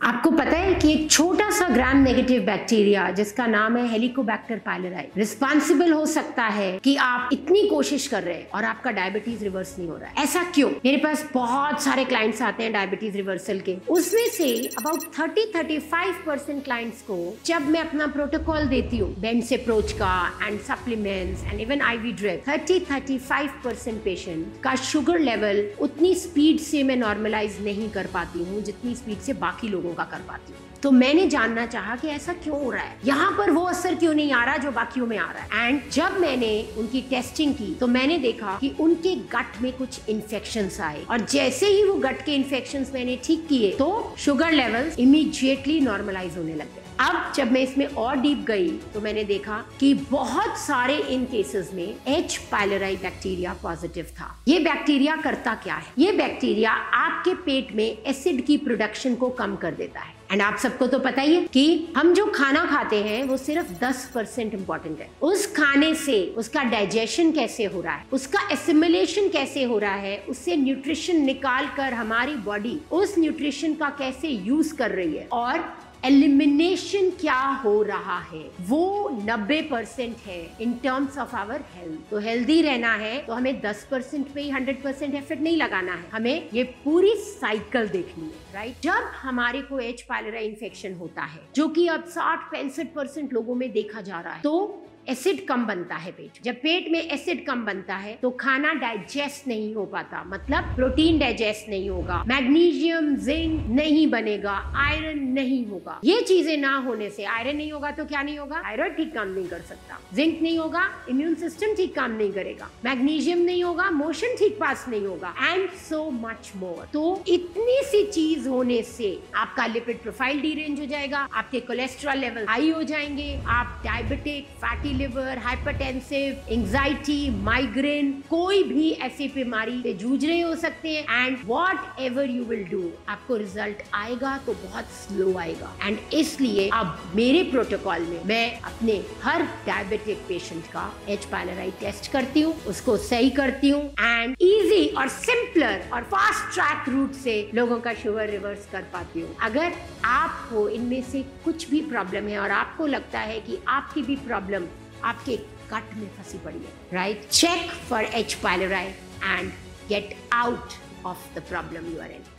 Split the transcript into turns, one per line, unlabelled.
आपको पता है कि एक छोटा सा ग्राम नेगेटिव बैक्टीरिया जिसका नाम है हेलिकोबैक्टर पाइलोराई रिस्पॉन्सिबल हो सकता है कि आप इतनी कोशिश कर रहे हैं और आपका डायबिटीज रिवर्स नहीं हो रहा है। ऐसा क्यों? मेरे पास बहुत सारे क्लाइंट्स आते हैं डायबिटीज रिवर्सल के, उसमें से अबाउट 30-35% क्लाइंट्स को जब मैं अपना प्रोटोकॉल देती हूँ बेंड्स अप्रोच का and supplements and even IV ड्रिप, 30-35% पेशेंट का शुगर लेवल उतनी स्पीड से मैं नॉर्मलाइज नहीं कर पाती हूँ जितनी स्पीड से बाकी लोगों का कर पाती हूँ। तो मैंने जानना चाहा कि ऐसा क्यों हो रहा है, यहाँ पर वो असर क्यों नहीं आ रहा जो बाकियों में आ रहा है। एंड जब मैंने उनकी टेस्टिंग की तो मैंने देखा कि उनके गट में कुछ इन्फेक्शंस आए और जैसे ही वो गट के इन्फेक्शंस मैंने ठीक किए तो शुगर लेवल्स इमीडिएटली नॉर्मलाइज होने लग गए। अब जब मैं इसमें और डीप गई तो मैंने देखा कि बहुत सारे इन केसेस में H. पाइलोराई बैक्टीरिया पॉजिटिव था। ये बैक्टीरिया करता क्या है? ये बैक्टीरिया आपके पेट में एसिड की प्रोडक्शन को कम कर देता है। एंड आप सबको तो पता ही है कि हम जो खाना खाते हैं वो सिर्फ 10% इंपॉर्टेंट है। उस खाने से उसका डाइजेशन कैसे हो रहा है, उसका एसिमिलेशन कैसे हो रहा है, उससे न्यूट्रिशन निकाल कर हमारी बॉडी उस न्यूट्रिशन का कैसे यूज कर रही है और एलिमिनेशन क्या हो रहा है, वो 90% है in terms of our health. तो हेल्दी रहना है तो हमें 10% पे ही 100% एफर्ट नहीं लगाना है, हमें ये पूरी साइकिल देखनी है, राइट। जब हमारे को H. पाइलोराई इन्फेक्शन होता है जो कि अब 60-65% लोगों में देखा जा रहा है, तो एसिड कम बनता है पेट। जब पेट में एसिड कम बनता है तो खाना डाइजेस्ट नहीं हो पाता, मतलब प्रोटीन डाइजेस्ट नहीं होगा, मैग्नीशियम जिंक नहीं बनेगा, आयरन नहीं होगा। ये चीजें ना होने से आयरन नहीं होगा तो क्या नहीं होगा, थायराइड ठीक काम नहीं कर सकता, जिंक नहीं होगा, इम्यून सिस्टम ठीक काम नहीं करेगा, मैग्नीशियम नहीं होगा, मोशन ठीक पास नहीं होगा एंड सो मच मोर। तो इतनी सी चीज होने से आपका लिपिड प्रोफाइल डीरेंज हो जाएगा, आपके कोलेस्ट्रॉल लेवल हाई हो जाएंगे, आप diabetic, fatty liver, hypertensive, anxiety, migraine, कोई भी ऐसी बीमारी से जूझ रहे हो सकते हैं। And whatever you will do, आपको रिजल्ट आएगा तो बहुत स्लो आएगा। एंड इसलिए अब मेरे प्रोटोकॉल में मैं अपने हर डायबिटिक पेशेंट का H. पाइलोराई टेस्ट करती हूँ, उसको सही करती हूँ एंड इजी और सिंपलर और फास्ट ट्रैक रूट से लोगों का शुगर रिवर्स कर पाती हूँ। अगर आपको इनमें से कुछ भी प्रॉब्लम है और आपको लगता है कि आपकी भी प्रॉब्लम आपके गट में फंसी पड़ी है, right, check for H. Pylori and get out of the problem you are in.